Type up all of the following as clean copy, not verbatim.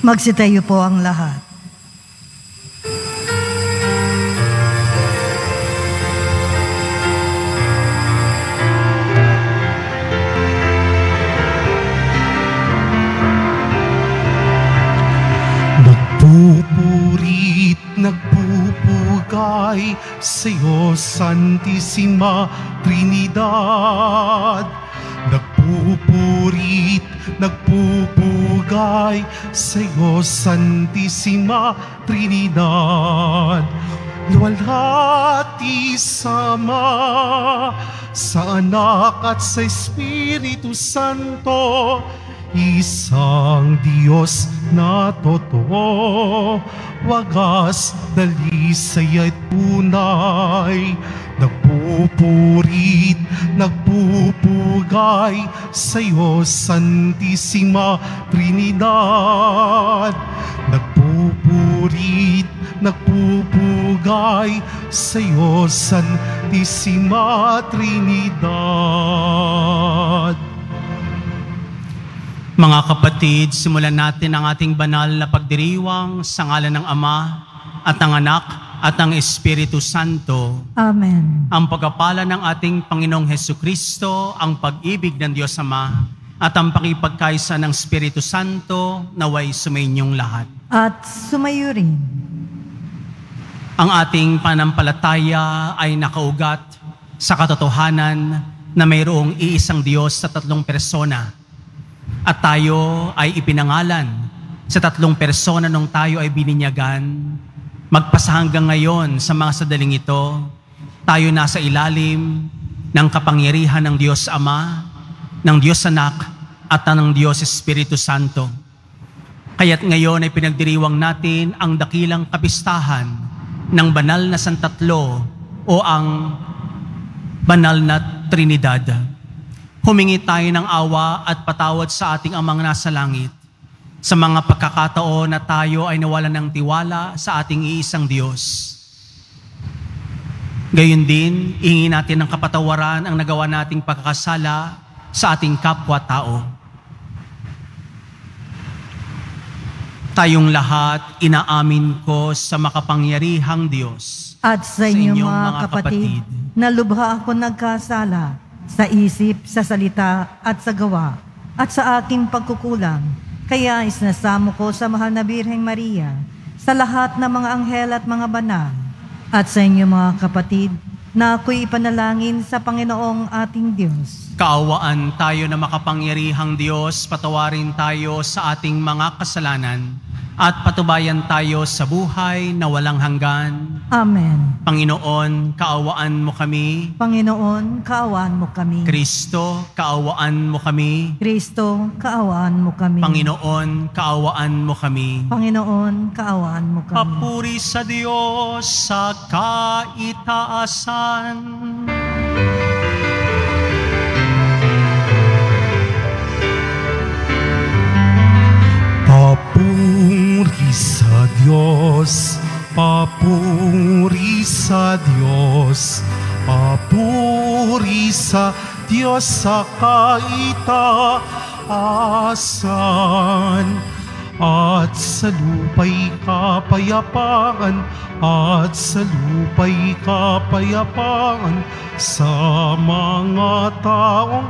Magsitayo po ang lahat. Nagpupurit, nagpupugay sa'yo, Santisima Trinidad. Nagpupurit, nagpupugay sa'yo, Santisima Trinidad. Luwalhati sama sa Anak at sa Espiritu Santo, isang Diyos na totoo, wagas, dalisay at tunay. Nagpupurit, nagpupugay sa'yo, Santisima Trinidad. Nagpupurit, nagpupugay sa'yo, Santisima Trinidad. Mga kapatid, simulan natin ang ating banal na pagdiriwang sa ngalan ng Ama at ng Anak at ng Espiritu Santo. Amen. Ang pagpapala ng ating Panginoong Hesukristo, ang pag-ibig ng Diyos Ama, at ang pakipagkaisa ng Espiritu Santo naway sumainyong lahat. At sumayo rin. Ang ating panampalataya ay nakaugat sa katotohanan na mayroong iisang Diyos sa tatlong persona. At tayo ay ipinangalan sa tatlong persona nung tayo ay bininyagan. Magpasa hanggang ngayon sa mga sandaling ito, tayo nasa ilalim ng kapangyarihan ng Diyos Ama, ng Diyos Anak, at ng Diyos Espiritu Santo. Kaya't ngayon ay pinagdiriwang natin ang dakilang kapistahan ng banal na Santatlo o ang banal na Trinidad. Humingi tayo ng awa at patawad sa ating Amang nasa langit sa mga pagkakataon na tayo ay nawalan ng tiwala sa ating iisang Diyos. Gayon din, ihingi natin ng kapatawaran ang nagawa nating pagkakasala sa ating kapwa-tao. Tayong lahat, inaamin ko sa makapangyarihang Diyos At sa inyong mga kapatid, na lubha ako nagkasala sa isip, sa salita, at sa gawa, at sa aking pagkukulang. Kaya isnasamo ko sa mahal na Birheng Maria, sa lahat ng mga anghel at mga banal, at sa inyong mga kapatid, na ako'y ipanalangin sa Panginoong ating Diyos. Kaawaan tayo na makapangyarihang Diyos, patawarin tayo sa ating mga kasalanan, at patubayan tayo sa buhay na walang hanggan. Amen. Panginoon, kaawaan mo kami. Panginoon, kaawaan mo kami. Kristo, kaawaan mo kami. Kristo, kaawaan mo kami. Panginoon, kaawaan mo kami. Panginoon, kaawaan mo kami. Papuri sa Diyos sa kaitaasan. Papuri sa Diyos, papuri sa Diyos, papuri sa Diyos sa kaitaasan. At sa lupa'y kapayapaan, at sa lupa'y kapayapaan sa mga taong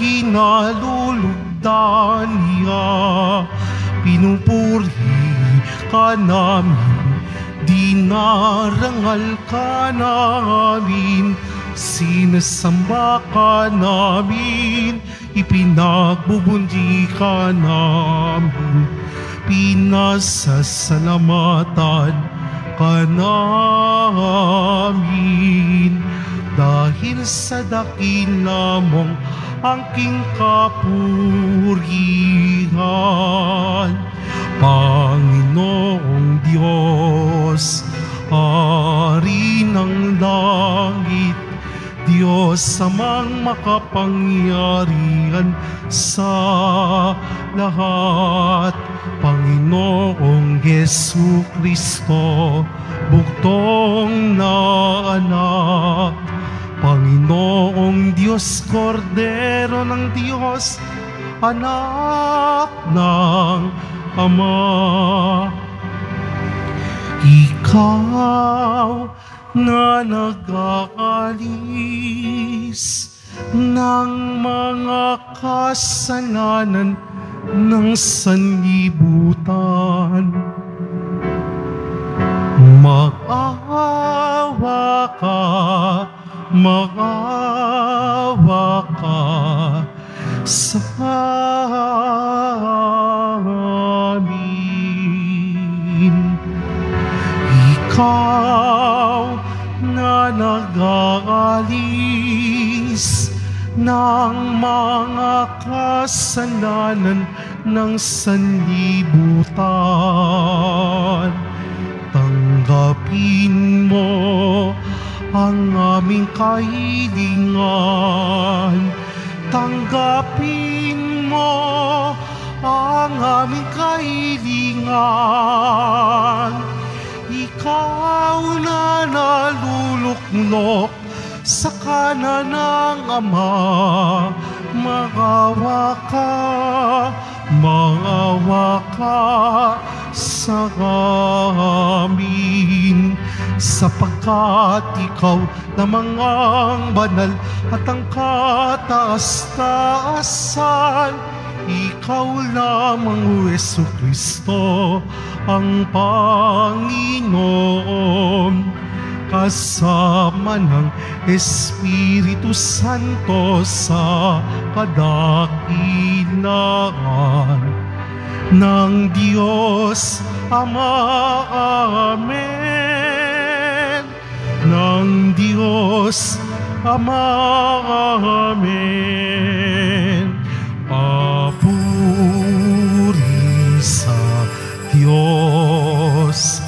kinalulugdan niya. Pinupuri ka namin, dinarangal ka namin, sinasamba ka namin, ipinagbubundi ka namin, pinasasalamatan ka namin. Dahil sa dakila mong angking kapurihan, Panginoong Diyos, Hari ng langit, Diyos Amang makapangyarihan sa lahat, Panginoong Hesukristo, bugtong na anak, Panginoong Diyos, Kordero ng Diyos, anak ng Ama. Ikaw na nag-aalis ng mga kasalanan ng sanlibutan. Mag-awa ka sa amin. Ikaw na nag-aalis ng mga kasalanan ng sanlibutan. Tanggapin mo ang aming kahilingan. Tanggapin mo ang aming kahilingan. Ikaw na naluluklok sa kanan ng Ama, maawa ka sa amin, sapagkat ikaw lamang ang banal at ang kataas-taasan. Ikaw lamang, Hesus Kristo, ang Panginoon, kasama ng Espiritu Santo sa kadakilaan ng Diyos Ama. Amen. Ng Diyos Ama. Amen. Papuri sa Diyos.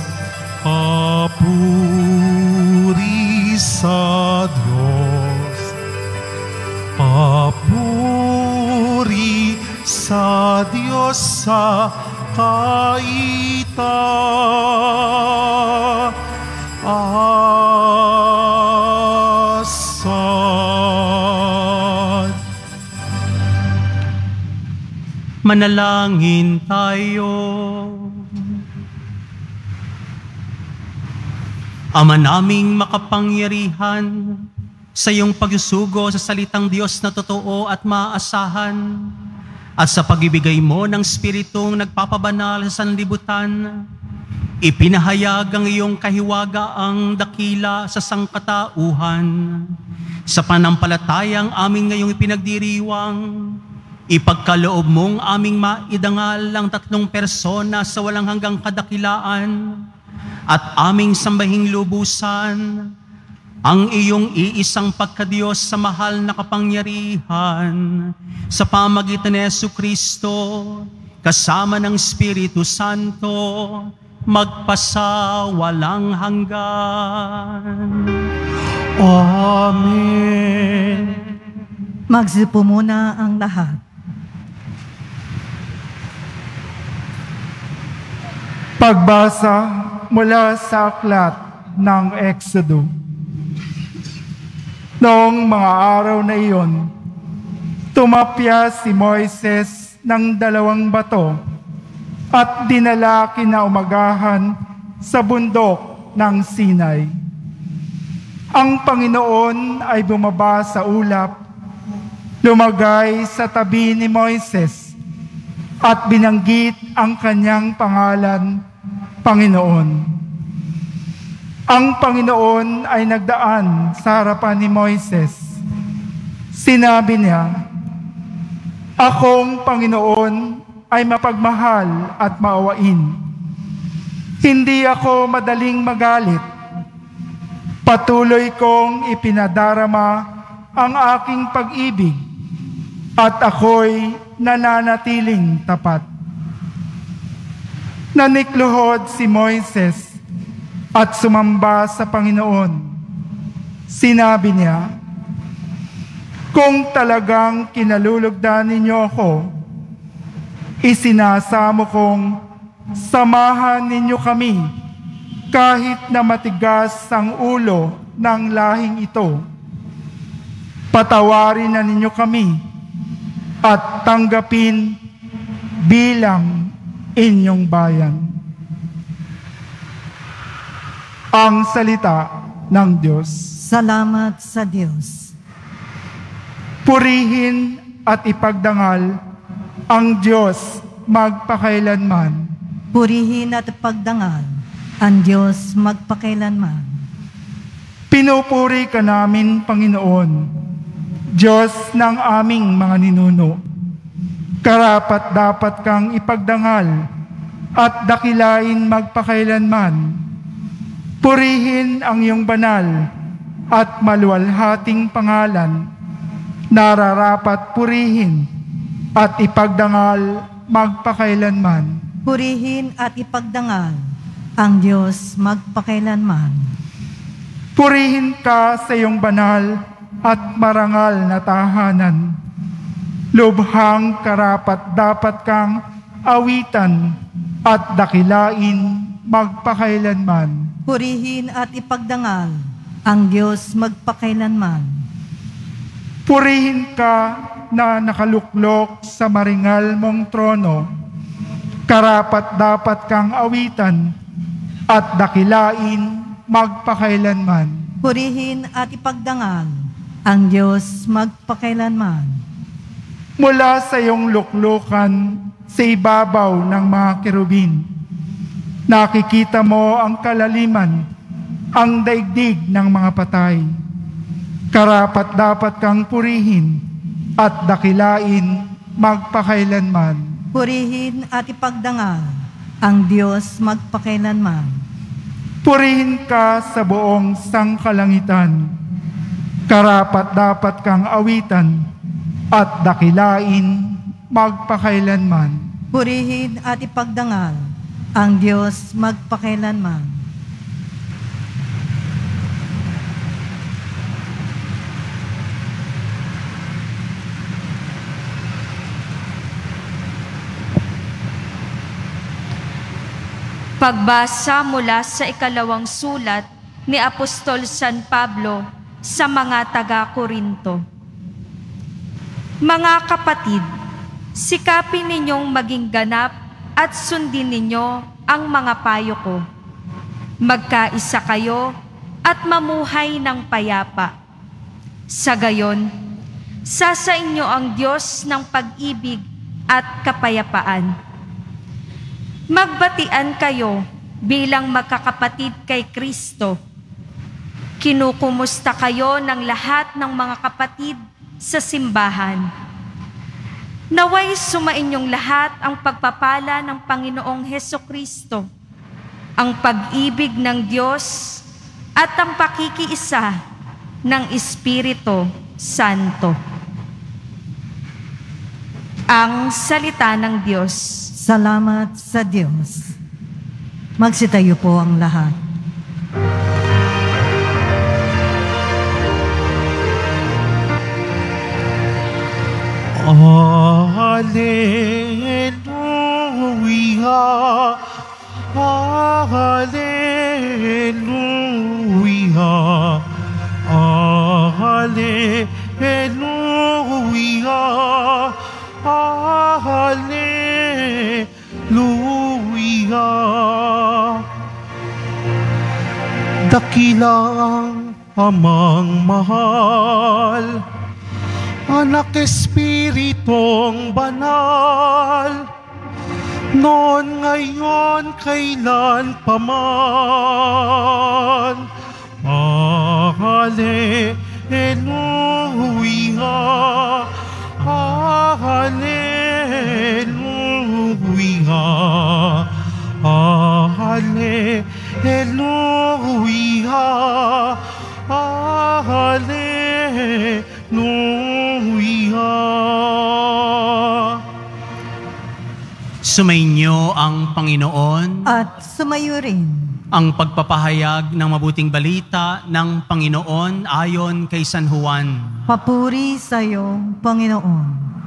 Papuri sa Diyos. Papuri sa Diyos sa kaitaasan. Manalangin tayo. Ama naming makapangyarihan, sa iyong pagsusugo sa salitang Diyos na totoo at maaasahan, at sa pagibigay mo ng Espiritong nagpapabanal sa sanlibutan, ipinahayag ang iyong kahiwagaang dakila sa sangkatauhan. Sa panampalatayang aming ngayong ipinagdiriwang, ipagkaloob mong aming maidangal ang tatlong persona sa walang hanggang kadakilaan, at aming sambahing lubusan ang iyong iisang pagkadiyos sa mahal na kapangyarihan sa pamagitan ni Hesus Kristo kasama ng Espiritu Santo magpasawalang hanggan. Amen. Magsipo muna ang lahat. Pagbasa mula sa aklat ng Exodo. Noong mga araw na iyon, tumapya si Moises ng 2 bato at dinala kinaumagahan sa bundok ng Sinai. Ang Panginoon ay bumaba sa ulap, lumagay sa tabi ni Moises at binanggit ang kanyang pangalan, Panginoon. Ang Panginoon ay nagdaan sa harapan ni Moises. Sinabi niya, "Akong Panginoon ay mapagmahal at maawain. Hindi ako madaling magalit. Patuloy kong ipinadarama ang aking pag-ibig at ako'y nananatiling tapat." Nanikluhod si Moises at sumamba sa Panginoon. Sinabi niya, "Kung talagang kinalulugdan ninyo ako, isinasamo kong samahan ninyo kami kahit na matigas ang ulo ng lahing ito. Patawarin na ninyo kami at tanggapin bilang inyong bayan. Ang salita ng Diyos. Salamat sa Diyos. Purihin at ipagdangal ang Diyos magpakailanman. Purihin at ipagdangal ang Diyos magpakailanman. Pinupuri ka namin, Panginoon, Diyos ng aming mga ninuno. Karapat dapat kang ipagdangal at dakilain magpakailanman. Purihin ang iyong banal at maluwalhating pangalan. Nararapat purihin at ipagdangal magpakailanman. Purihin at ipagdangal ang Diyos magpakailanman. Purihin ka sa iyong banal at marangal na tahanan. Lubhang karapat dapat kang awitan at dakilain magpakailanman. Purihin at ipagdangal ang Diyos magpakailanman. Purihin ka na nakaluklok sa maringal mong trono. Karapat dapat kang awitan at dakilain magpakailanman. Purihin at ipagdangal ang Diyos magpakailanman. Mula sa iyong luklukan sa ibabaw ng mga kerubin, nakikita mo ang kalaliman, ang daigdig ng mga patay. Karapat dapat kang purihin at dakilain magpakailanman. Purihin at ipagdangal ang Diyos magpakailanman. Purihin ka sa buong sangkalangitan. Karapat dapat kang awitan at dakilain magpakailanman. Purihin at ipagdangal ang Diyos magpakailanman. Pagbasa mula sa ikalawang sulat ni Apostol San Pablo sa mga taga-Korinto. Mga kapatid, sikapin ninyong maging ganap at sundin ninyo ang mga payo ko. Magkaisa kayo at mamuhay ng payapa. Sa gayon, sa inyo ang Diyos ng pag-ibig at kapayapaan. Magbatian kayo bilang magkakapatid kay Kristo. Kinukumusta kayo ng lahat ng mga kapatid sa simbahan. Naway sumainyong lahat ang pagpapala ng Panginoong Hesukristo, ang pag-ibig ng Diyos at ang pakikiisa ng Espiritu Santo. Ang salita ng Diyos. Salamat sa Diyos. Magsitayo po ang lahat. Hallelujah, Hallelujah, Hallelujah, Hallelujah. Dakilang Amang mahal, Anak Espiritong banal, noon, ngayon, kailan paman. Hallelujah, Hallelujah, Hallelujah, Hallelujah. Sumainyo ang Panginoon. At sumayo rin Ang pagpapahayag ng mabuting balita ng Panginoon ayon kay San Juan. papuri sa iyo, Panginoon.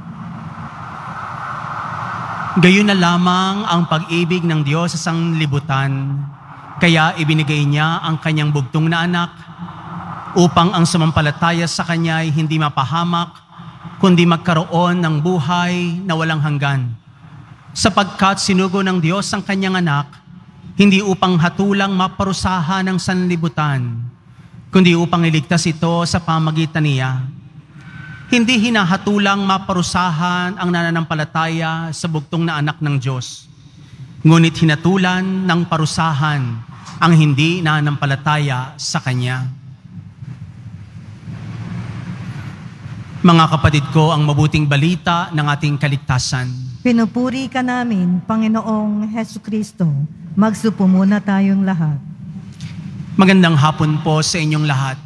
Gayon na lamang ang pag-ibig ng Diyos sa sanglibutan, kaya ibinigay niya ang kanyang bugtong na anak upang ang sumampalataya sa kanya ay hindi mapahamak, kundi magkaroon ng buhay na walang hanggan. sapagkat sinugo ng Diyos ang kanyang anak, hindi upang hatulang maparusahan ng sanlibutan, kundi upang iligtas ito sa pamagitan niya. Hindi hinahatulang maparusahan ang nananampalataya sa bugtong na anak ng Diyos, ngunit hinatulan ng parusahan ang hindi nananampalataya sa Kanya. Mga kapatid ko, ang mabuting balita ng ating kaligtasan. Pinupuri ka namin, Panginoong Hesukristo. Magsupo muna tayong lahat. Magandang hapon po sa inyong lahat.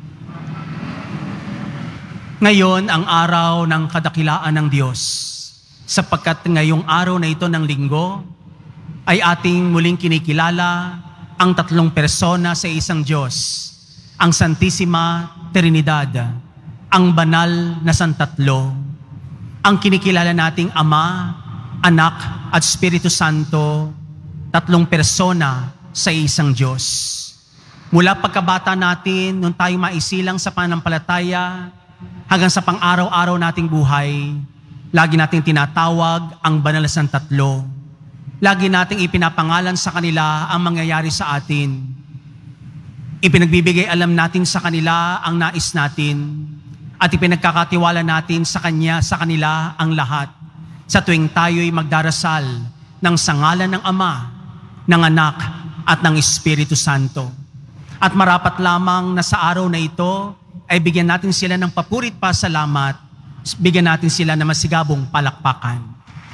Ngayon ang araw ng kadakilaan ng Diyos, sapagkat ngayong araw na ito ng linggo ay ating muling kinikilala ang tatlong persona sa isang Diyos, ang Santisima Trinidad, ang banal na Santatlo, ang kinikilala nating Ama, Anak at Espiritu Santo, tatlong persona sa isang Diyos. Mula pagkabata natin, nung tayo maisilang sa pananampalataya, hanggang sa pang-araw-araw nating buhay, lagi nating tinatawag ang banal na Santatlo. Lagi nating ipinapangalan sa kanila ang mangyayari sa atin. Ipinagbibigay alam natin sa kanila ang nais natin at ipinagkakatiwala natin sa kanila ang lahat sa tuwing tayo'y magdarasal ng sangalan ng Ama, ng Anak at ng Espiritu Santo. At marapat lamang na sa araw na ito ay bigyan natin sila ng papurit pa salamat, bigyan natin sila ng masigabong palakpakan.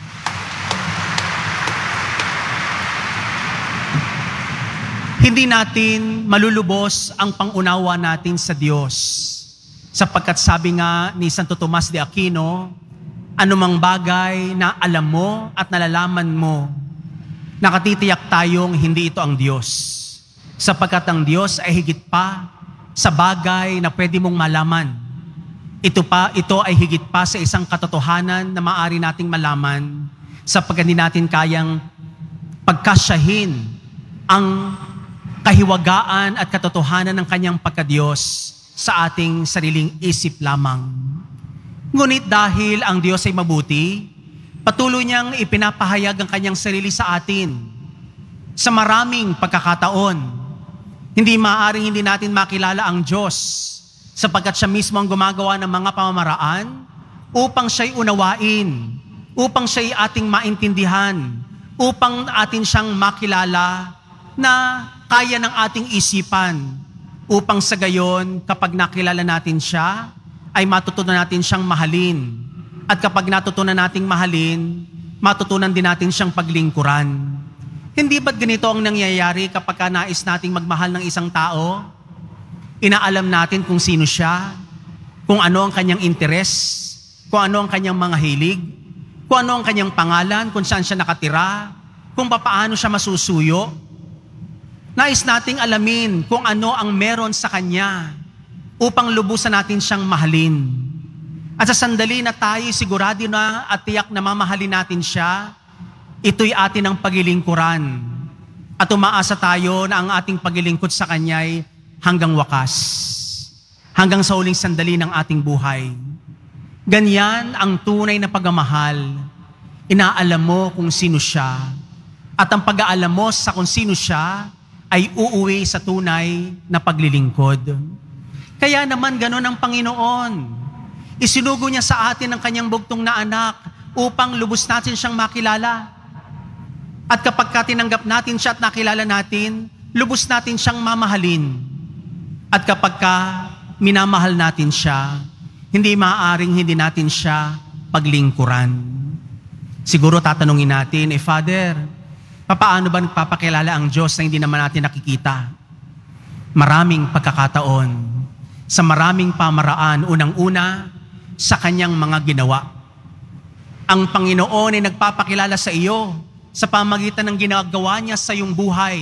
Hindi natin malulubos ang pangunawa natin sa Diyos. Sapagkat sabi nga ni Santo Tomas de Aquino, anumang bagay na alam mo at nalalaman mo, nakatitiyak tayong hindi ito ang Diyos. Sapagkat ang Diyos ay higit pa sa bagay na pwede mong malaman. Ito ay higit pa sa isang katotohanan na maaari nating malaman, sapagkat hindi natin kayang pagkasyahin ang kahiwagaan at katotohanan ng kanyang pagkadiyos sa ating sariling isip lamang. Ngunit dahil ang Diyos ay mabuti, patuloy niyang ipinapahayag ang kanyang sarili sa atin sa maraming pagkakataon. Hindi maaaring hindi natin makilala ang Diyos sapagkat siya mismo ang gumagawa ng mga pamamaraan upang siya'y unawain, upang siya'y ating maintindihan, upang atin siyang makilala na kaya ng ating isipan, upang sa gayon, kapag nakilala natin siya, ay matutunan natin siyang mahalin. At kapag natutunan nating mahalin, matutunan din natin siyang paglingkuran. Hindi ba't ganito ang nangyayari kapag nais nating magmahal ng isang tao? Inaalam natin kung sino siya, kung ano ang kanyang interes, kung ano ang kanyang mga hilig, kung ano ang kanyang pangalan, kung saan siya nakatira, kung paano siya masusuyo. Nais nating alamin kung ano ang meron sa Kanya upang lubusan natin siyang mahalin. At sa sandali na tayo sigurado na at tiyak na mamahalin natin siya, ito'y atin ang paglilingkuran. At umaasa tayo na ang ating paglilingkod sa Kanya'y hanggang wakas, hanggang sa huling sandali ng ating buhay. Ganyan ang tunay na pagmamahal. Inaalam mo kung sino siya. At ang pag-aalam mo sa kung sino siya, ay uuwi sa tunay na paglilingkod. Kaya naman ganon ang Panginoon. Isinugo niya sa atin ang kanyang bugtong na anak upang lubos natin siyang makilala. At kapag tinanggap natin siya at nakilala natin, lubos natin siyang mamahalin. At kapag minamahal natin siya, hindi maaaring hindi natin siya paglingkuran. Siguro tatanungin natin, Father, paano ba nagpapakilala ang Diyos na hindi naman natin nakikita? Maraming pagkakataon, sa maraming pamaraan, unang-una, sa kanyang mga ginawa. Ang Panginoon ay nagpapakilala sa iyo sa pamagitan ng ginagawa niya sa iyong buhay.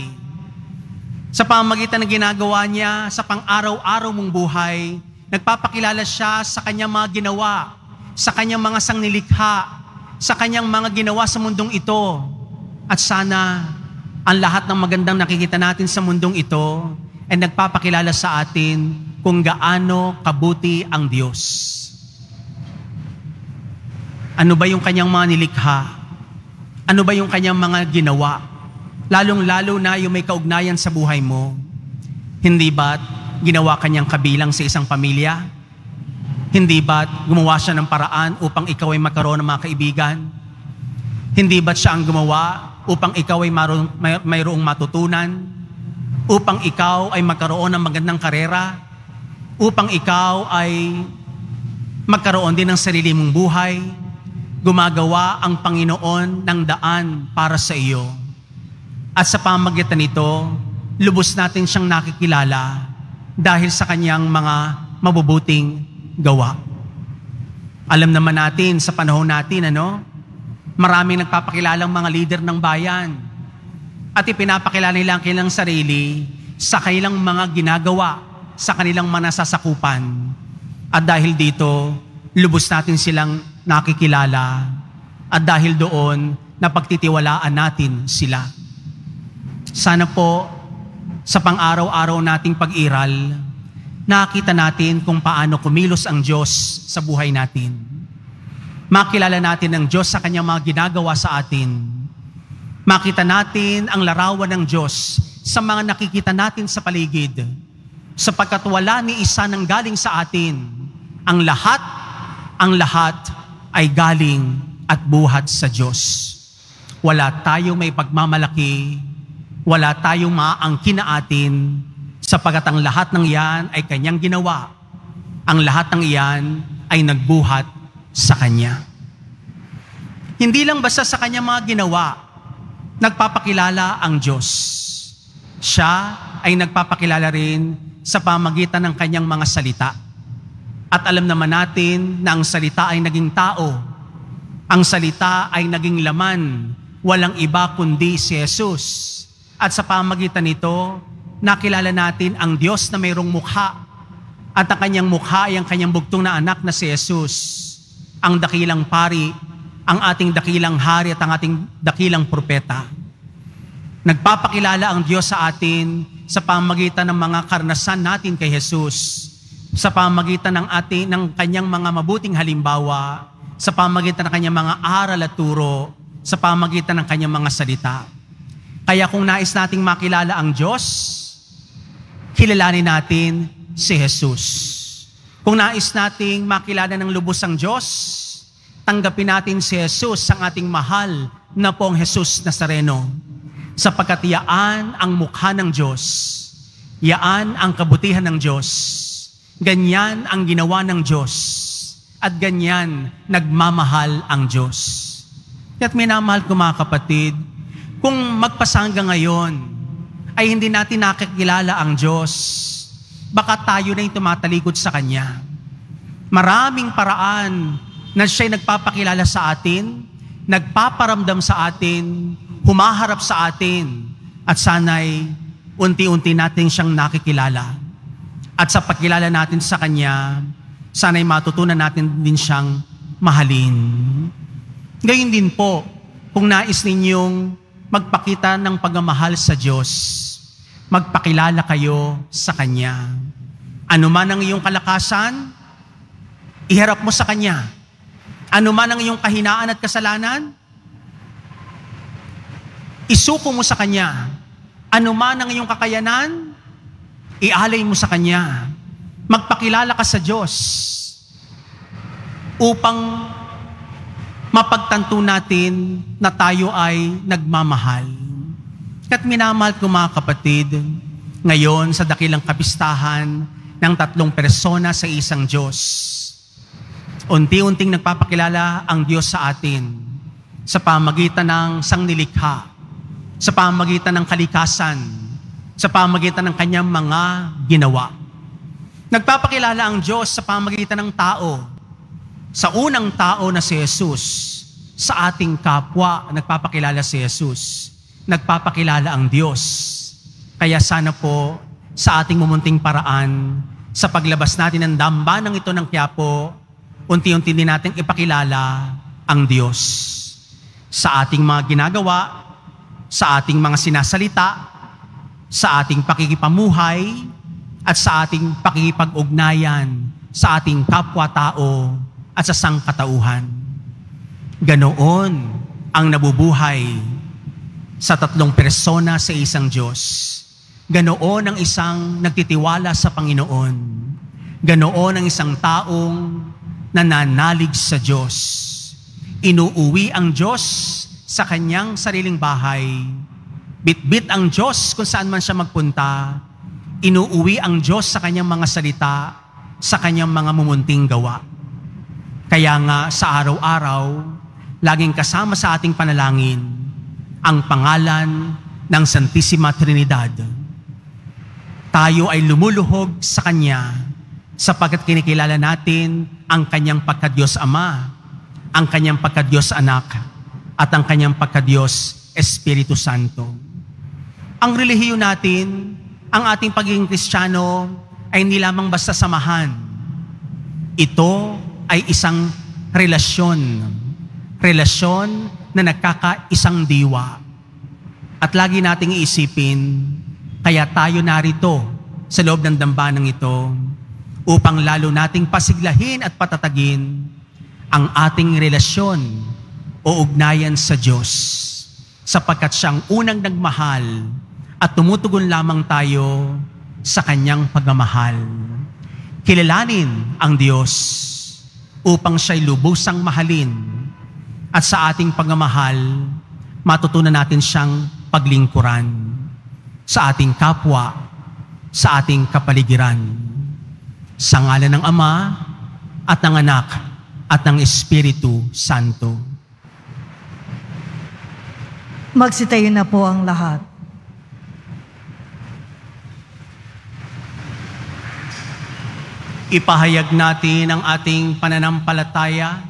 Sa pamagitan ng ginagawa niya sa pang-araw-araw mong buhay, nagpapakilala siya sa kanyang mga ginawa, sa kanyang mga sangnilikha, sa kanyang mga ginawa sa mundong ito. At sana ang lahat ng magandang nakikita natin sa mundong ito ay nagpapakilala sa atin kung gaano kabuti ang Diyos. Ano ba yung kanyang mga nilikha? Ano ba yung kanyang mga ginawa? Lalong-lalo na yung may kaugnayan sa buhay mo. Hindi ba't ginawa kanyang kabilang sa isang pamilya? Hindi ba't gumawa siya ng paraan upang ikaw ay magkaroon ng mga kaibigan? Hindi ba't siya ang gumawa upang ikaw ay mayroong matutunan? Upang ikaw ay magkaroon ng magandang karera? Upang ikaw ay magkaroon din ng sarili mong buhay? Gumagawa ang Panginoon ng daan para sa iyo. At sa pamagitan nito, lubos natin siyang nakikilala dahil sa kanyang mga mabubuting gawa. Alam naman natin sa panahon natin, maraming nagpapakilalang mga leader ng bayan at ipinapakilala nila ang kanilang sarili sa kanilang mga ginagawa, sa kanilang mga nasasakupan. At dahil dito, lubos natin silang nakikilala at dahil doon, napagtitiwalaan natin sila. Sana po, sa pang-araw-araw nating pag-iral, nakita natin kung paano kumilos ang Diyos sa buhay natin. Makilala natin ang Diyos sa kanyang mga ginagawa sa atin. Makita natin ang larawan ng Diyos sa mga nakikita natin sa paligid. Sapagkat wala ni isa nang galing sa atin. Ang lahat ay galing at buhat sa Diyos. Wala tayong may pagmamalaki, wala tayong maaangkin na atin, sapagkat ang lahat ng iyan ay kanyang ginawa. Ang lahat ng iyan ay nagbuhat sa kanya. Hindi lang basta sa kanyang mga ginawa, nagpapakilala ang Diyos. Siya ay nagpapakilala rin sa pamagitan ng kanyang mga salita. At alam naman natin na ang salita ay naging tao. Ang salita ay naging laman. Walang iba kundi si Hesus. At sa pamagitan nito, nakilala natin ang Diyos na mayroong mukha. At ang kanyang mukha ay ang kanyang bugtong na anak na si Hesus. Ang dakilang pari, ang ating dakilang hari at ang ating dakilang propeta. Nagpapakilala ang Diyos sa atin sa pamagitan ng mga karanasan natin kay Hesus. Sa pamagitan ng kanyang mga mabuting halimbawa, sa pamagitan ng kanyang mga aral at turo, sa pamagitan ng kanyang mga salita. Kaya kung nais nating makilala ang Diyos, kilalanin natin si Hesus. Kung nais nating makilala ng lubos ang Diyos, tanggapin natin si Hesus, ang ating mahal na Poong Hesus Nazareno. Sapagkat yaan ang mukha ng Diyos, yaan ang kabutihan ng Diyos, ganyan ang ginawa ng Diyos, at ganyan nagmamahal ang Diyos. At minamahal ko mga kapatid, kung magpasangga ngayon ay hindi natin nakikilala ang Diyos, baka tayo na yung tumatalikod sa Kanya. Maraming paraan na siya'y nagpapakilala sa atin, nagpaparamdam sa atin, humaharap sa atin, at sana'y unti-unti natin siyang nakikilala. At sa pagkilala natin sa Kanya, sana'y matutunan natin din siyang mahalin. Gayon din po, kung nais ninyong magpakita ng pagmamahal sa Diyos, magpakilala kayo sa Kanya. Ano man ang iyong kalakasan, iharap mo sa Kanya. Ano man ang iyong kahinaan at kasalanan, isuko mo sa Kanya. Ano man ang iyong kakayanan, ialay mo sa Kanya. Magpakilala ka sa Diyos upang mapagtanto natin na tayo ay nagmamahal. At minamahal ko mga kapatid, ngayon sa dakilang kapistahan ng 3 persona sa isang Diyos, unti-unting nagpapakilala ang Diyos sa atin sa pamagitan ng sangnilikha, sa pamagitan ng kalikasan, sa pamagitan ng kanyang mga ginawa. Nagpapakilala ang Diyos sa pamagitan ng tao. Sa unang tao na si Hesus, sa ating kapwa, nagpapakilala si Hesus. Nagpapakilala ang Diyos. Kaya sana po, sa ating mumunting paraan, sa paglabas natin ng dambanang ito ng Quiapo, unti-unti din natin ipakilala ang Diyos. Sa ating mga ginagawa, sa ating mga sinasalita, sa ating pakikipamuhay, at sa ating pakikipag-ugnayan, sa ating kapwa-tao, at sa sangkatauhan. Ganoon ang nabubuhay sa tatlong persona sa isang Diyos. Ganoon ang isang nagtitiwala sa Panginoon. Ganoon ang isang taong nananalig sa Diyos. Inuuwi ang Diyos sa kanyang sariling bahay. Bitbit ang Diyos kung saan man siya magpunta. Inuuwi ang Diyos sa kanyang mga salita, sa kanyang mga mumunting gawa. Kaya nga sa araw-araw, laging kasama sa ating panalangin ang pangalan ng Santisima Trinidad. Tayo ay lumuluhog sa Kanya sapagkat kinikilala natin ang Kanyang pagka-Diyos Ama, ang Kanyang pagka-Diyos Anak, at ang Kanyang pagka-Diyos Espiritu Santo. Ang relihiyon natin, ang ating pagiging Kristiyano ay hindi lamang basta samahan. Ito ay isang relasyon na nagkakaisang diwa. At lagi nating iisipin, kaya tayo narito sa loob ng dambanang ito upang lalo nating pasiglahin at patatagin ang ating relasyon o ugnayan sa Diyos, sapagkat siyang unang nagmahal at tumutugon lamang tayo sa Kanyang pagmamahal. Kilalanin ang Diyos upang siya'y lubusang mahalin, at sa ating pagmamahal, matutunan natin siyang paglingkuran sa ating kapwa, sa ating kapaligiran. Sa ngalan ng Ama at ng Anak at ng Espiritu Santo. Magsitayo na po ang lahat. Ipahayag natin ang ating pananampalataya.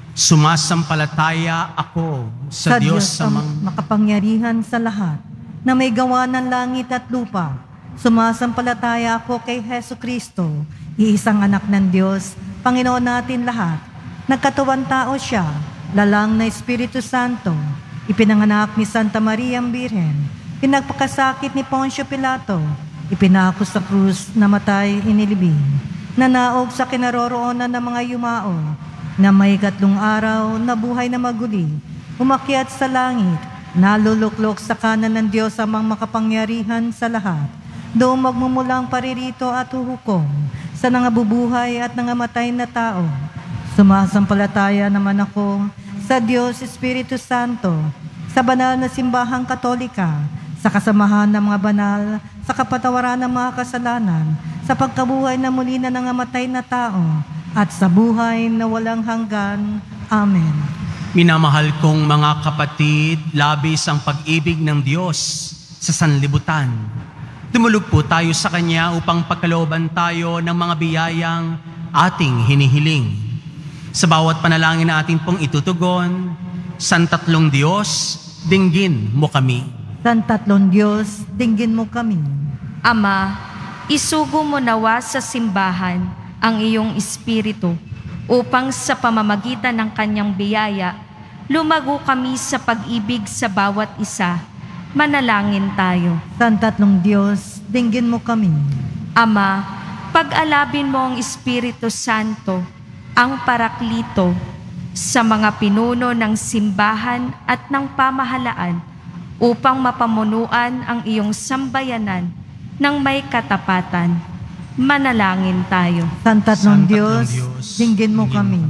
Sumasampalataya ako sa Diyos makapangyarihan sa lahat, na may gawa ng langit at lupa. Sumasampalataya ako kay Hesus Kristo, iisang anak ng Diyos, Panginoon natin lahat. Nagkatawan tao siya, lalang na Espiritu Santo, ipinanganak ni Santa Maria ang Birhen, pinagpakasakit ni Poncio Pilato, ipinako sa krus, namatay, inilibing, nanaog sa kinaroroonan ng mga yumao, na may 3 araw na buhay na maguli, umakyat sa langit, naluluklok sa kanan ng Diyos amang makapangyarihan sa lahat. Doon magmumulang paririto at huhukom sa nangabubuhay at nangamatay na tao. Sumasampalataya naman ako sa Diyos Espiritu Santo, sa banal na simbahang katolika, sa kasamahan ng mga banal, sa kapatawaran ng mga kasalanan, sa pagkabuhay na muli na nangamatay na tao, at sa buhay na walang hanggan. Amen. Minamahal kong mga kapatid, labis ang pag-ibig ng Diyos sa sanlibutan. Tumulog po tayo sa Kanya upang pagkalooban tayo ng mga biyayang ating hinihiling. Sa bawat panalangin na ating pong itutugon, San Tatlong Diyos, dinggin mo kami. San Tatlong Diyos, dinggin mo kami. Ama, isugo mo nawa sa simbahan ang iyong Espiritu upang sa pamamagitan ng Kanyang biyaya, lumago kami sa pag-ibig sa bawat isa. Manalangin tayo. San Tatlong Diyos, dinggin mo kami. Ama, pag-alabin mo ang Espiritu Santo, ang Paraklito, sa mga pinuno ng simbahan at ng pamahalaan upang mapamunuan ang iyong sambayanan ng may katapatan. Manalangin tayo. San Tatlong Diyos, dinggin mo kami.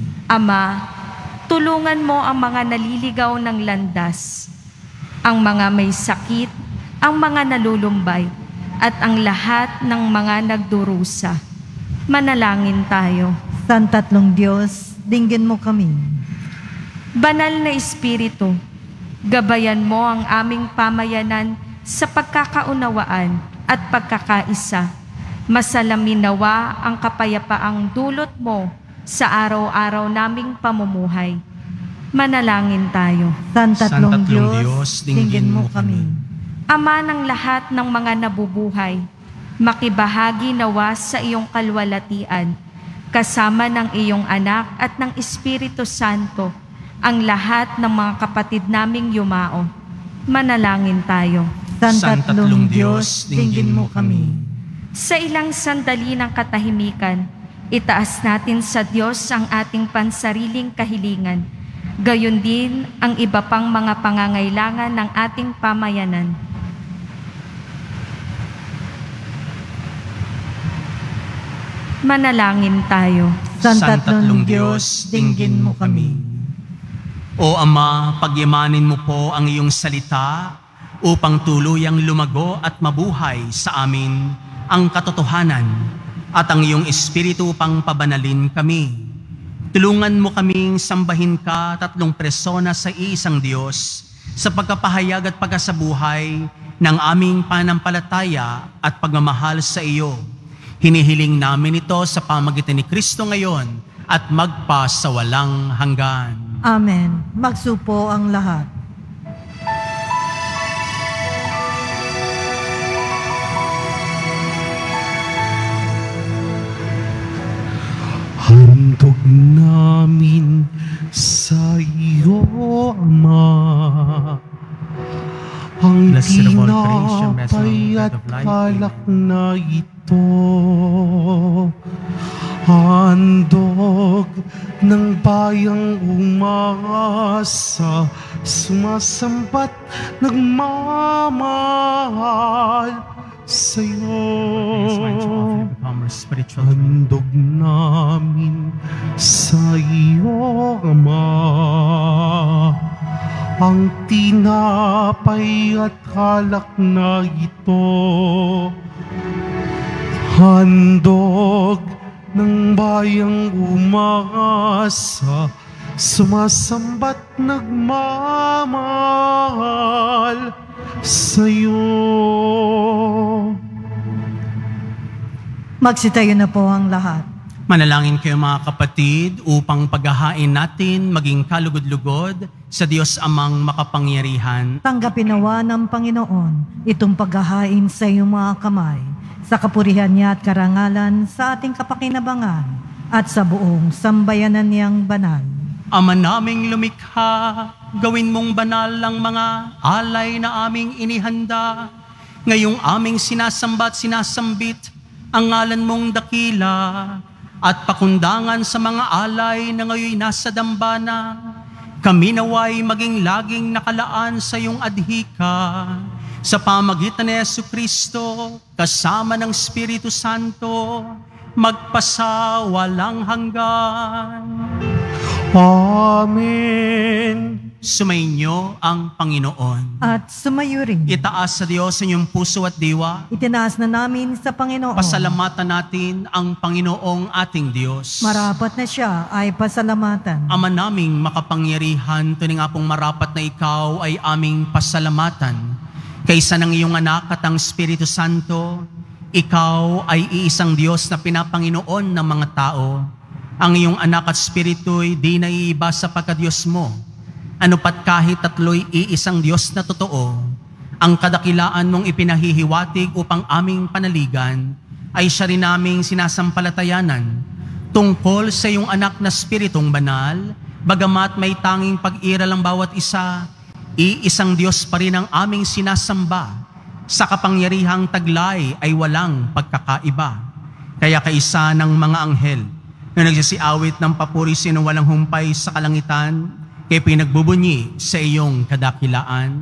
Ama, tulungan mo ang mga naliligaw ng landas, ang mga may sakit, ang mga nalulumbay, at ang lahat ng mga nagdurusa. Manalangin tayo. San Tatlong Diyos, dinggin mo kami. Banal na Espiritu, gabayan mo ang aming pamayanan sa pagkakaunawaan at pagkakaisa. Masalamin nawa ang kapayapaang dulot mo sa araw-araw naming pamumuhay. Manalangin tayo. San Tatlong Diyos, dinggin mo kami. Ama ng lahat ng mga nabubuhay, makibahagi nawa sa iyong kalwalatian, kasama ng iyong anak at ng Espiritu Santo, ang lahat ng mga kapatid naming yumao. Manalangin tayo. San Tatlong Diyos, dinggin mo kami. Sa ilang sandali ng katahimikan, itaas natin sa Diyos ang ating pansariling kahilingan gayon din ang iba pang mga pangangailangan ng ating pamayanan. Manalangin tayo. Santatlong Diyos, dinggin mo kami. O Ama, pagyamanin mo po ang iyong salita upang tuluyang lumago at mabuhay sa amin ang katotohanan at ang iyong Espiritu upang pabanalin kami. Tulungan mo kaming sambahin ka, tatlong persona sa iisang Diyos, sa pagkapahayag at pagkasabuhay ng aming panampalataya at pagmamahal sa iyo. Hinihiling namin ito sa pamagitan ni Kristo ngayon at magpa sa walang hanggan. Amen. Magsupo ang lahat. Handog namin sa iyo, Ama, ang Blessed of all creation, blessed of tinapay the at bread of life. alak na ito, handog ng bayang umasa, sumasambat, nagmamahal sa'yo. These wines are often become our spiritual food. Handog namin sa iyo, Ama, ang tinapay at alak na ito, handog ng bayang umasa, sumasambat, nagmamahal sa'yo. Magsitayo na po ang lahat. Manalangin kayo mga kapatid upang paghahain natin maging kalugod-lugod sa Diyos Amang makapangyarihan. Tanggapin nawa ng Panginoon itong paghahain sa iyong mga kamay, sa kapurihan niya at karangalan sa ating kapakinabangan at sa buong sambayanan niyang banal. Ama naming lumikha, gawin mong banal ang mga alay na aming inihanda. Ngayong aming sinasamba at sinasambit ang ngalan mong dakila at pakundangan sa mga alay na ngayon nasa dambana. Kami naway maging laging nakalaan sa iyong adhika sa pamagitan ni Jesucristo kasama ng Espiritu Santo magpasawalang hanggan. Amen. Sumainyo ang Panginoon. At sumayo rin. Itaas sa Diyos ang inyong puso at diwa. Itinaas na namin sa Panginoon. Pasalamatan natin ang Panginoong ating Diyos. Marapat na siya ay pasalamatan. Ama naming makapangyarihan, tuning nga pong marapat na ikaw ay aming pasalamatan. Kaysa ng iyong anak at ang Espiritu Santo, ikaw ay iisang Diyos na pinapanginoon ng mga tao. Ang iyong anak at Espiritu'y di naiiba sa pagka-Diyos mo. Ano pat kahit tatlo'y iisang Diyos na totoo, ang kadakilaan mong ipinahihiwatig upang aming panaligan ay siya rin naming sinasampalatayanan tungkol sa iyong anak na Spiritong banal, bagamat may tanging pag-iral ang bawat isa, iisang Diyos pa rin ang aming sinasamba. Sa kapangyarihang taglay ay walang pagkakaiba. Kaya kaisa ng mga anghel na nagsisiawit ng papuri sino walang humpay sa kalangitan, kay pinagbubunyi sa iyong kadakilaan.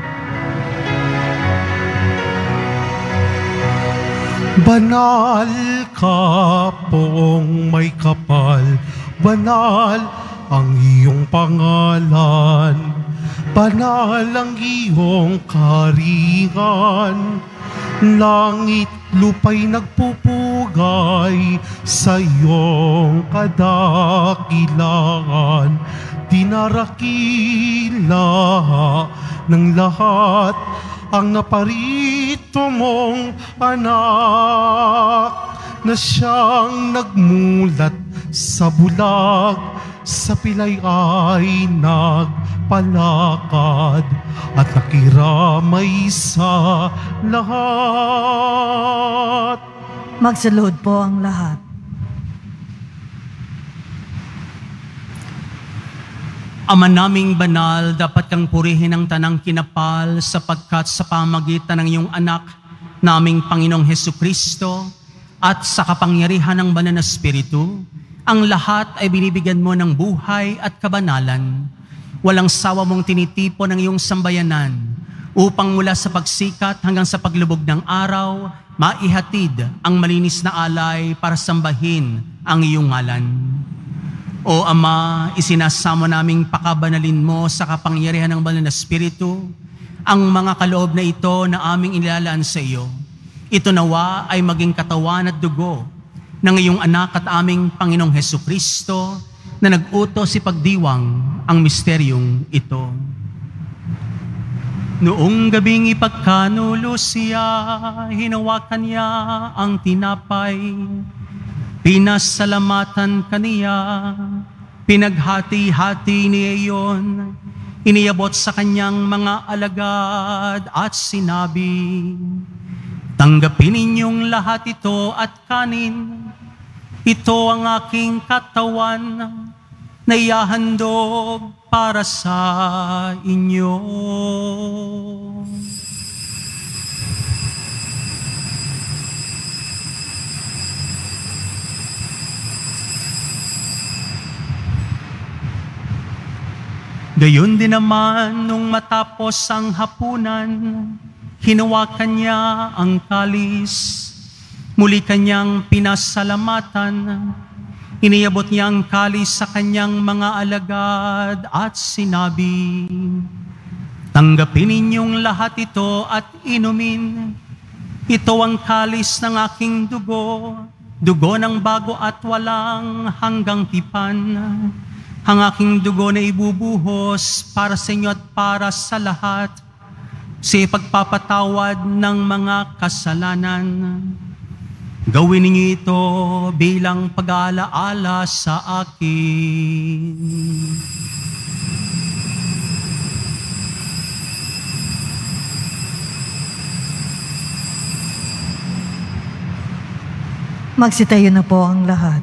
Banal ka, Poong may kapal, banal ang iyong pangalan, banal ang iyong karingan. Langit lupa'y nagpupugay sa iyong kadakilaan. Dinarakila ng lahat ang naparito mong anak, na siyang nagmulat sa bulag, sa pilay ay nagpalakad at nakiramay sa lahat. Magsalud po ang lahat. Ama naming banal, dapat kang purihin ang tanang kinapal sapagkat sa pamagitan ng iyong anak, naming Panginoong Hesukristo, at sa kapangyarihan ng banal na Espiritu, ang lahat ay binibigyan mo ng buhay at kabanalan. walang sawa mong tinitipon ang iyong sambayanan upang mula sa pagsikat hanggang sa paglubog ng araw, maihatid ang malinis na alay para sambahin ang iyong ngalan. O Ama, isinasamo naming pakabanalin mo sa kapangyarihan ng banal na Espiritu ang mga kaloob na ito na aming inilalaan sa iyo. Ito nawa ay maging katawan at dugo ng iyong anak at aming Panginoong Hesukristo na nag-utos ipagdiwang ang misteryong ito. Noong gabing ipagkanulo siya, hinawakan niya ang tinapay, pinasalamatan kaniya, pinaghati-hati niya iyon, iniyabot sa kanyang mga alagad at sinabi, tanggapin ninyong lahat ito at kanin. Ito ang aking katawan na ihahandog para sa inyo. Gayon din naman nung matapos ang hapunan, hinawakan niya ang kalis, muli kanyang pinasalamatan, iniyabot niya ang kalis sa kanyang mga alagad at sinabi, tanggapin ninyong lahat ito at inumin. Ito ang kalis ng aking dugo, dugo ng bago at walang hanggang tipan. Ang aking dugo na ibubuhos para sa inyo at para sa lahat, sa pagpapatawad ng mga kasalanan. Gawin ninyo ito bilang pag-aalaala sa akin. Magsitayo na po ang lahat.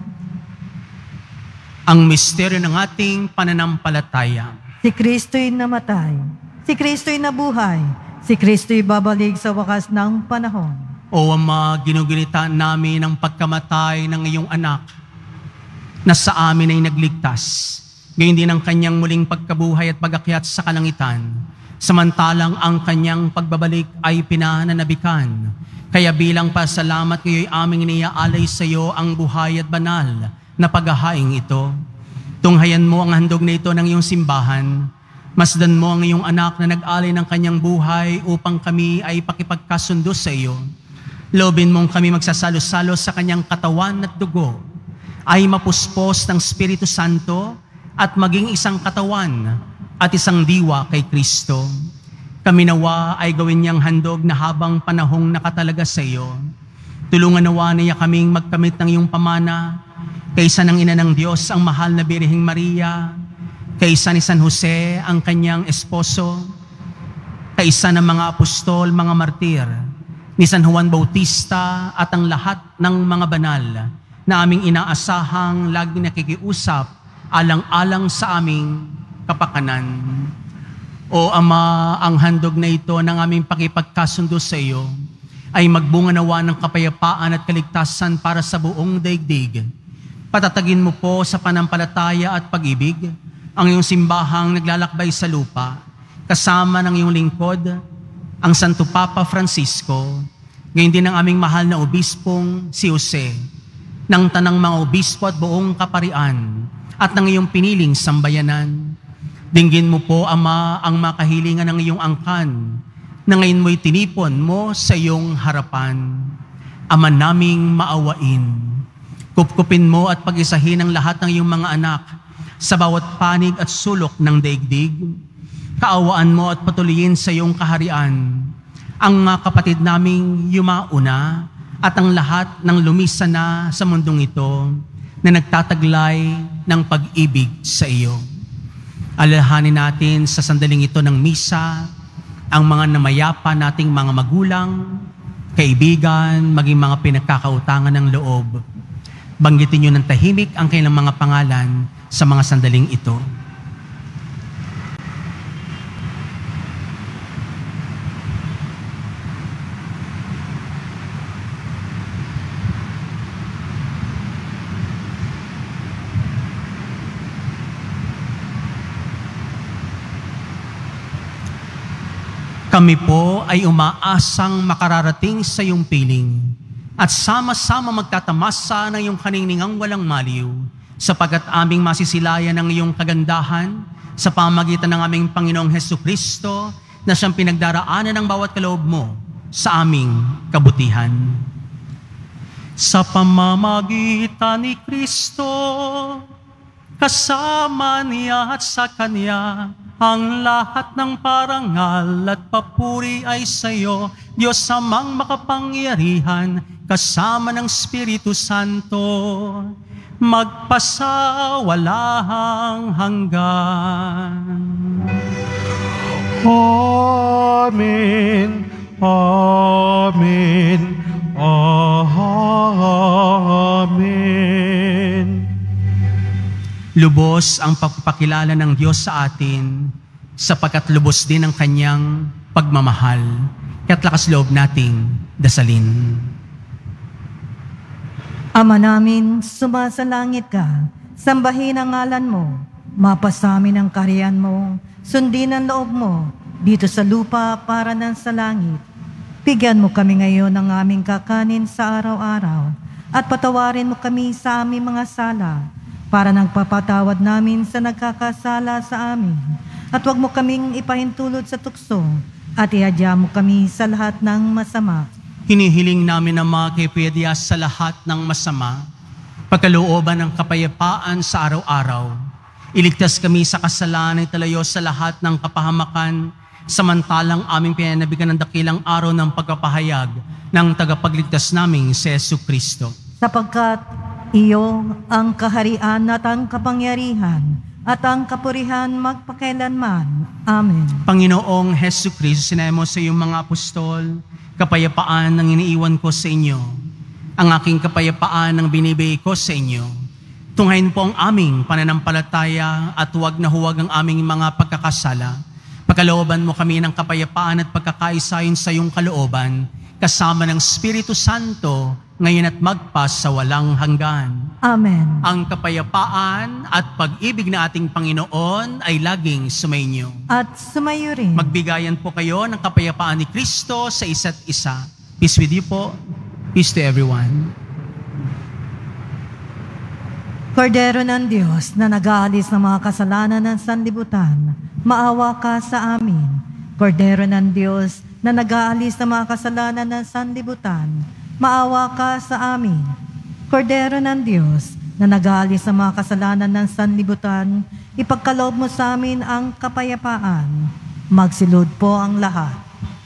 Ang misteryo ng ating pananampalataya. Si Kristo'y namatay, si Kristo'y nabuhay, si Kristo'y babalik sa wakas ng panahon. O Ama, ginugunita namin ang pagkamatay ng iyong anak na sa amin ay nagligtas. Gayon din ang kanyang muling pagkabuhay at pagakyat sa kalangitan. Samantalang ang kanyang pagbabalik ay pinananabikan. Kaya bilang pasalamat ngayon aming iniaalay sa iyo ang buhay at banal na paghahaing ito. Tunghayan mo ang handog na ito ng iyong simbahan. Masdan mo ang iyong anak na nag-alay ng kanyang buhay upang kami ay pakipagkasundo sa iyo. Loobin mong kami magsasalo-salo sa kanyang katawan at dugo, ay mapuspos ng Espiritu Santo at maging isang katawan at isang diwa kay Kristo. Kami nawa ay gawin niyang handog na habang panahong nakatalaga sa iyo. Tulungan nawa niya kaming magkamit ng iyong pamana, kaysa ng Ina ng Diyos ang mahal na Birheng Maria, kaysa ni San Jose ang kanyang esposo, kaysa ng mga apostol, mga martir, ni San Juan Bautista at ang lahat ng mga banal na aming inaasahang laging nakikiusap alang-alang sa aming kapakanan. O Ama, ang handog na ito ng aming pakipagkasundo sa iyo ay magbunga nawa ng kapayapaan at kaligtasan para sa buong daigdig. Patatagin mo po sa panampalataya at pag-ibig ang iyong simbahang naglalakbay sa lupa, kasama ng iyong lingkod, ang Santo Papa Francisco, ngayon din ang aming mahal na obispong si Jose, ng tanang mga obispo at buong kaparian, at ng iyong piniling sambayanan. Dinggin mo po, Ama, ang makahilingan ng iyong angkan, na ngayon mo'y tinipon mo sa iyong harapan. Ama naming maawain, kupkupin mo at pag-isahin ang lahat ng iyong mga anak sa bawat panig at sulok ng daigdig. Kaawaan mo at patuloyin sa iyong kaharian ang mga kapatid naming yumauna at ang lahat ng lumisan na sa mundong ito na nagtataglay ng pag-ibig sa iyo. Alalahanin natin sa sandaling ito ng misa ang mga namayapa nating mga magulang, kaibigan, maging mga pinagkakautangan ng loob. Banggitin niyo ng tahimik ang kanilang mga pangalan sa mga sandaling ito. Kami po ay umaasang makararating sa iyong piling at sama-sama magtatamasa ng iyong kaniningang walang maliw, sapagkat aming masisilayan ng iyong kagandahan sa pamagitan ng aming Panginoong Hesukristo na siyang pinagdaraanan ng bawat kaloob mo sa aming kabutihan. Sa pamamagitan ni Kristo, kasama niya at sa Kanya, ang lahat ng parangal at papuri ay sa iyo, Diyos Amang makapangyarihan, kasama ng Espiritu Santo, magpasawalang hanggan. Amen. Amen. Amen. Lubos ang pagpapakilala ng Diyos sa atin, sapagkat lubos din ang Kanyang pagmamahal. Kaya't lakas loob nating dasalin. Ama namin, sumasalangit ka, sambahin ang ngalan mo, mapasamin ang kaharian mo, sundin ang loob mo, dito sa lupa para ng sa langit. Bigyan mo kami ngayon ng aming kakanin sa araw-araw, at patawarin mo kami sa aming mga sala, para nagpapatawad namin sa nagkakasala sa amin. At huwag mo kaming ipahintulot sa tukso, at ihadya mo kami sa lahat ng masama. Hinihiling namin ang mga kipedya sa lahat ng masama, pagkalooban ng kapayapaan sa araw-araw. Iligtas kami sa kasalanan at talayo sa lahat ng kapahamakan, samantalang aming pinanabigan ng dakilang araw ng pagpapahayag ng tagapagligtas naming si Jesucristo. Sapagkat iyo ang kaharian at ang kapangyarihan at ang kapurihan magpakailanman. Amen. Panginoong Jesucristo, sinabi mo sa iyong mga apostol, kapayapaan ang iniiwan ko sa inyo. Ang aking kapayapaan ang binibigay ko sa inyo. Tunghayin po ang aming pananampalataya at huwag na huwag ang aming mga pagkakasala. Pagkalooban mo kami ng kapayapaan at pagkakaisayon sa iyong kalooban, kasama ng Espiritu Santo, ngayon at magpas sa walang hanggan. Amen. Ang kapayapaan at pag-ibig na ating Panginoon ay laging sumainyo. At sumayo rin. Magbigayan po kayo ng kapayapaan ni Kristo sa isa't isa. Peace with you po. Peace to everyone. Kordero ng Diyos na nag-aalis ng mga kasalanan ng sanlibutan, maawa ka sa amin. Kordero ng Diyos na nag-aalis ng mga kasalanan ng sanlibutan, maawa ka sa amin. Kordero ng Diyos na nag-aalis ng mga kasalanan ng sanlibutan, ipagkaloob mo sa amin ang kapayapaan. Magsilod po ang lahat.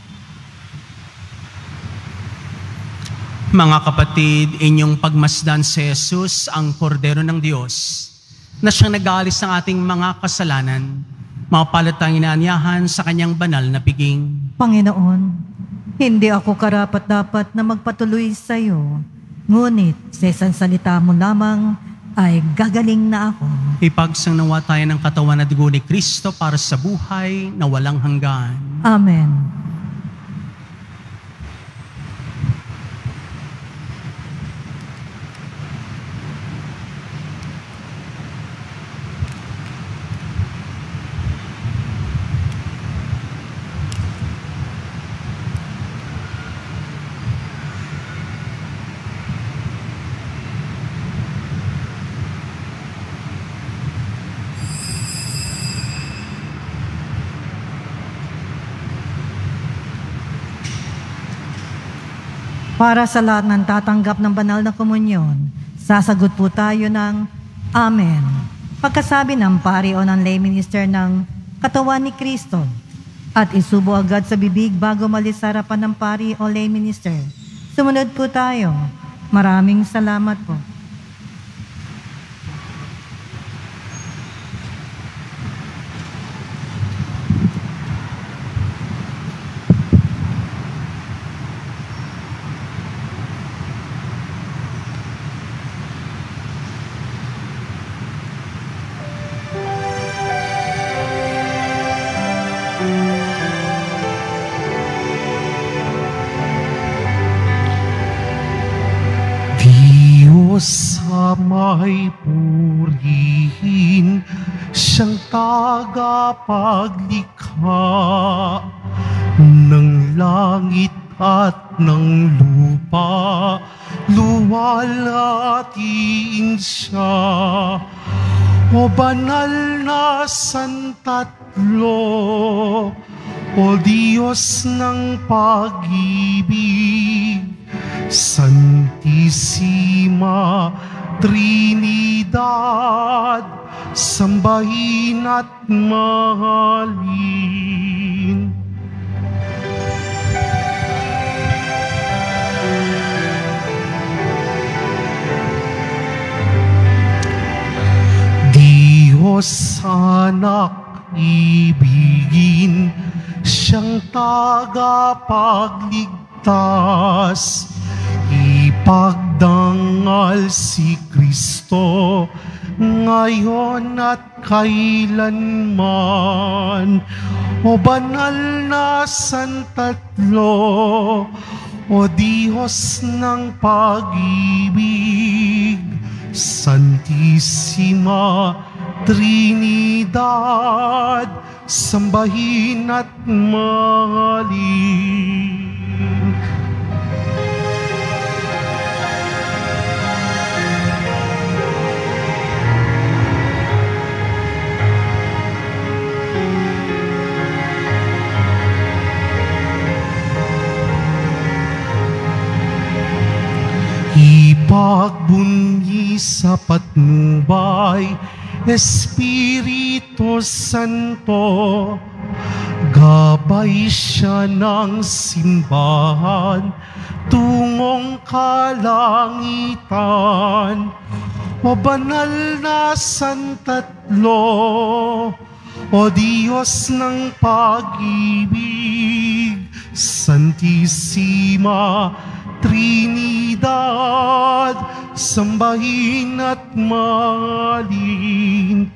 Mga kapatid, inyong pagmasdan si Hesus, ang Kordero ng Diyos, na siyang nag-aalis ng ating mga kasalanan, mapapalat ang inaanyahan sa kanyang banal na piging. Panginoon, hindi ako karapat-dapat na magpatuloy sa iyo, ngunit sa isang salita mo lamang ay gagaling na ako. Ipagsangnawa tayo ng katawan at dugo ni Kristo para sa buhay na walang hanggan. Amen. Para sa lahat ng tatanggap ng banal na komunyon, sasagot po tayo ng Amen. Pagkasabi ng pari o ng lay minister ng katawan ni Kristo, at isubo agad sa bibig bago malis sa harapan ng pari o lay minister. Sumunod po tayo. Maraming salamat po. Sa may purihin, siyang tagapaglikha, ng langit at ng lupa, luwalhatiin siya. O banal na santatlo, o Diyos ng pag-ibig, Santissima Trinidad, sambahin at mahalin. Diyos anak ibigin, siyang tagapagligtas, ipagdangal si Kristo ngayon at kailanman. O banal na santatlo, o Diyos ng pag-ibig, Santissima Trinidad, sambahin at mahalin. Ipagbunyi sa patnubay, Espiritu Santo, gabay siya ng simbahan tungong kalangitan. O banal na santatlo, o Diyos ng pag-ibig, Santissima Trinidad, sambahin at mahalin.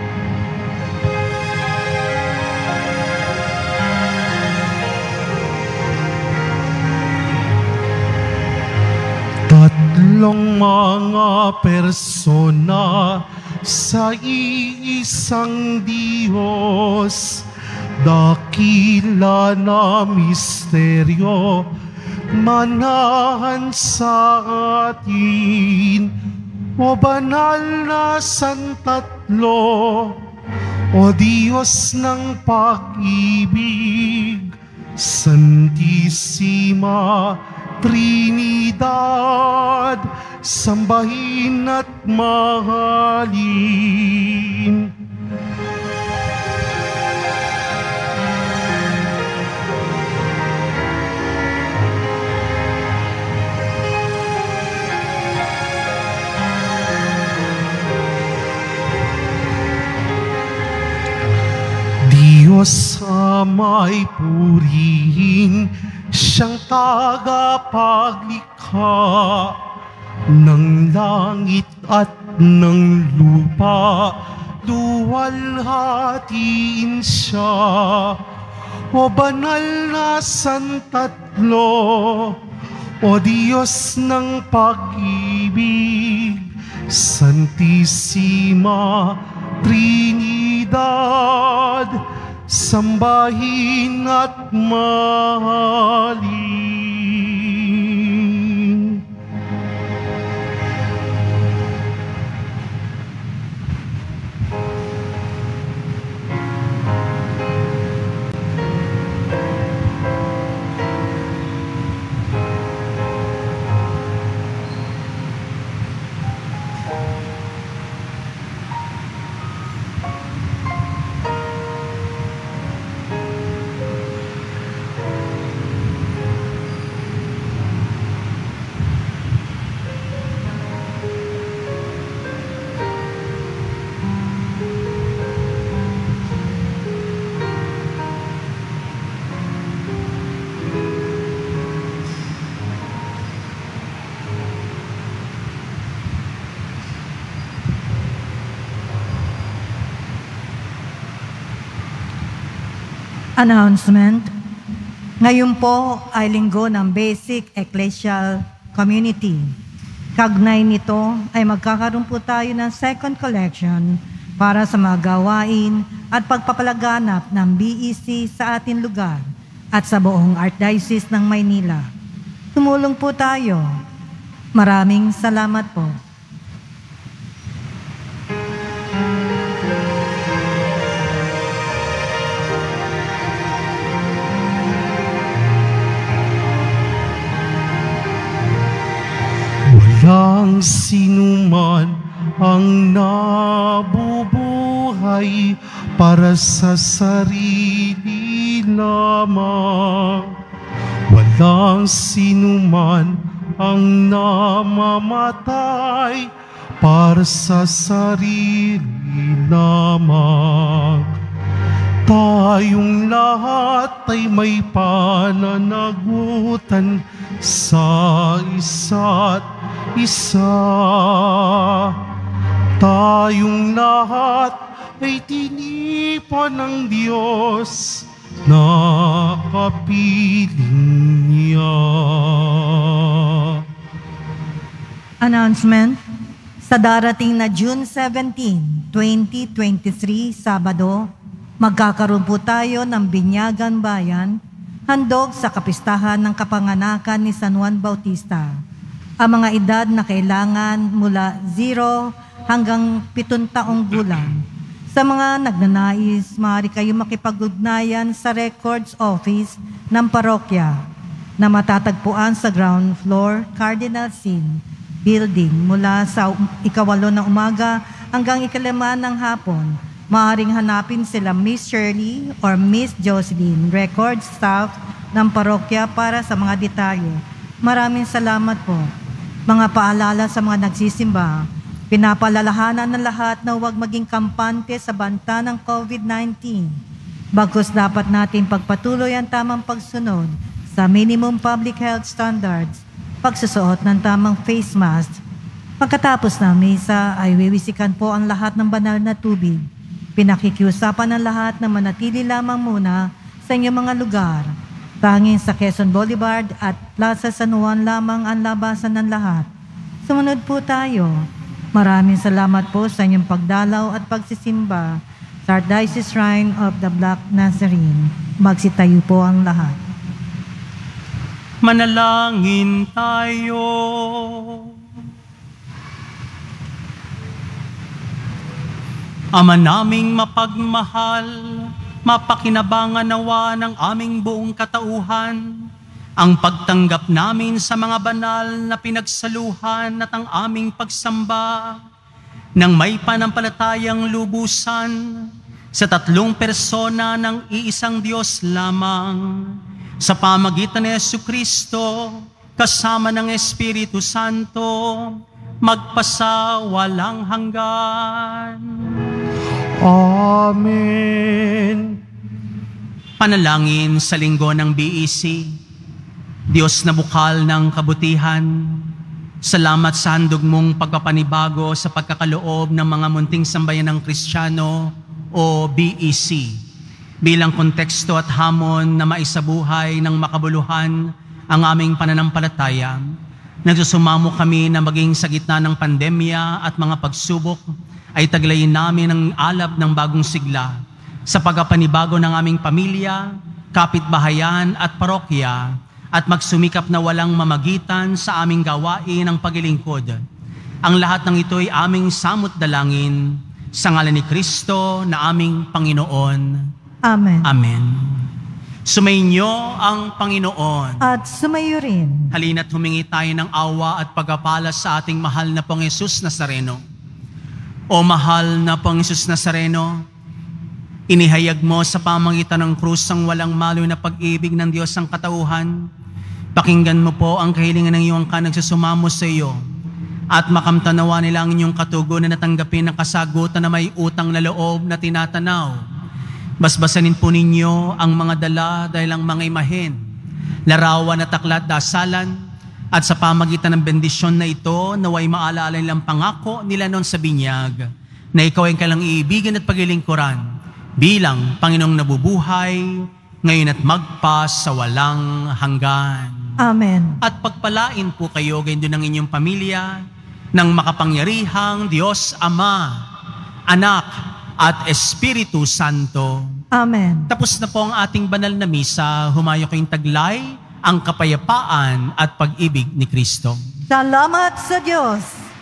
Tatlong mga persona sa iisang Diyos, dakila na misteryo, manahan sa atin. O banal na santatlo, o Diyos ng pag-ibig, Santissima Trinidad, sambahin at mahalin. Diyos Ama'y purihin, siyang tagapaglikha ng langit at ng lupa, luwalhatiin siya. O banal na santatlo, o Diyos ng pag-ibig, Santissima Trinidad, sambahin at mahalin. Announcement. Ngayon po ay linggo ng Basic Ecclesial Community. Kaugnay nito ay magkakaroon po tayo ng second collection para sa mga gawain at pagpapalaganap ng BEC sa ating lugar at sa buong Archdiocese ng Maynila. Tumulong po tayo. Maraming salamat po. Walang sinuman ang nabubuhay para sa sarili lamang. Walang sinuman ang namamatay para sa sarili lamang. Tayong lahat ay may pananagutan sa isa't isa. Tayong lahat ay tinipan ng Diyos na kapiling niya. Announcement. Sa darating na June 17, 2023, Sabado, magkakaroon po tayo ng Binyagan Bayan, handog sa kapistahan ng kapanganakan ni San Juan Bautista. Ang mga edad na kailangan mula 0 hanggang 7 taong gulang. Sa mga nagnanais, maaari kayo makipag-ugnayan sa Records Office ng parokya na matatagpuan sa ground floor Cardinal Sin Building mula sa 8 ng umaga hanggang 5 ng hapon. Maaaring hanapin sila Miss Shirley or Miss Jocelyn, record staff ng parokya para sa mga detalye. Maraming salamat po. Mga paalala sa mga nagsisimba, pinapalalahanan ng lahat na huwag maging kampante sa banta ng COVID-19. Bagkus dapat natin pagpatuloy ang tamang pagsunod sa minimum public health standards, pagsusuot ng tamang face mask. Pagkatapos ng misa ay wiwisikan po ang lahat ng banal na tubig. Pinakikiusapan ng lahat na manatili lamang muna sa inyong mga lugar. Tanging sa Quezon Boulevard at Plaza San Juan lamang ang labasan ng lahat. Sumunod po tayo. Maraming salamat po sa inyong pagdalaw at pagsisimba sa Archdiocese Shrine of the Black Nazarene. Magsitayo po ang lahat. Manalangin tayo. Ama naming mapagmahal, mapakinabangan nawa ng aming buong katauhan ang pagtanggap namin sa mga banal na pinagsaluhan at ang aming pagsamba ng may panampalatayang lubusan sa 3 persona ng iisang Diyos lamang sa pamagitan ni Jesucristo kasama ng Espiritu Santo magpasawalang hanggan. Amen. Panalangin sa linggo ng BEC. Diyos na bukal ng kabutihan, salamat sa handog mong pagpapanibago sa pagkakaloob ng mga munting sambayan ng Kristiyano o BEC bilang konteksto at hamon na maisabuhay ng makabuluhan ang aming pananampalataya. Nagsusumamo kami na maging sa gitna ng pandemya at mga pagsubok ay taglayin namin ang alab ng bagong sigla sa pagpapanibago ng aming pamilya, kapitbahayan at parokya at magsumikap na walang mamagitan sa aming gawain ng paglilingkod. Ang lahat ng ito ay aming samot dalangin sa ngalan ni Kristo na aming Panginoon. Amen. Amen. Sumainyo ang Panginoon. At sumayo rin. Halina't humingi tayo ng awa at pagpapala sa ating mahal na Poong Hesus Nazareno. O mahal na Poong Hesus Nazareno, inihayag mo sa pamagitan ng krus ang walang malo na pag-ibig ng Diyos ang katauhan. Pakinggan mo po ang kahilingan ng iyong nagsusumamo sa iyo at makamtanawa nila ang inyong katugunan na tanggapin ang kasagutan na may utang na loob na tinatanaw. Basbasanin po ninyo ang mga dala dahil ang mga imahen, larawan at aklat dasalan, at sa pamagitan ng bendisyon na ito, naway maalala nilang pangako nila noon sa binyag, na ikaw ay kailang iibigin at paglilingkuran, bilang Panginoong nabubuhay, ngayon at magpas sa walang hanggan. Amen. At pagpalain po kayo, gayon din ng inyong pamilya, ng makapangyarihang Diyos Ama, Anak, at Espiritu Santo. Amen. Tapos na po ang ating banal na misa, humayo kayong taglay ang kapayapaan at pag-ibig ni Kristo. Salamat sa Diyos.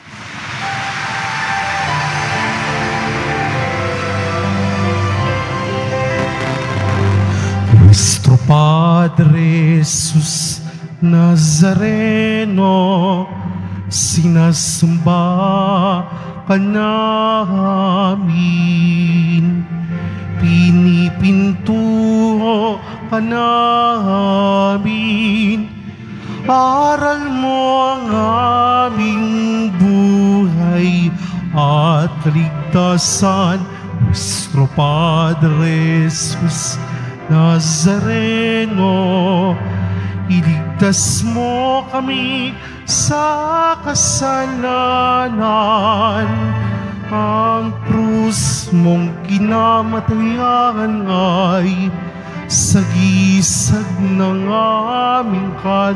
Nuestro Padre Hesus Nazareno, sinasamba ka namin, pinipintuho ka namin, aral mo ang aming buhay at kaligtasan. Nuestro Padre Hesus Nazareno, iligtas mo kami sa kasalanan. Ang krus mong kinamatayan ay sagisag ng aming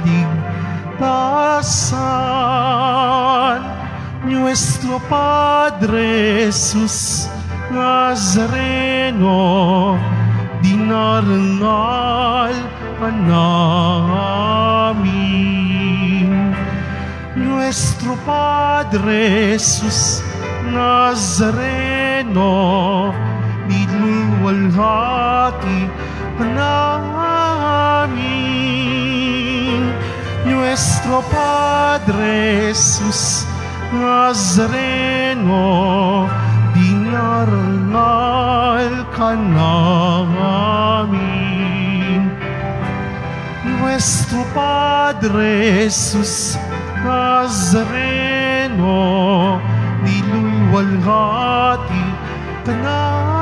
kaligtasan. Nuestro Padre Hesus Nazareno, dinarangal ka namin. Nuestro Padre Hesus Nazareno, niluwalhati ka namin. Nuestro Padre Hesus Nazareno, dinarangal ka namin. Nuestro Padre Hesus Nazareno, niluwalhati ka namin.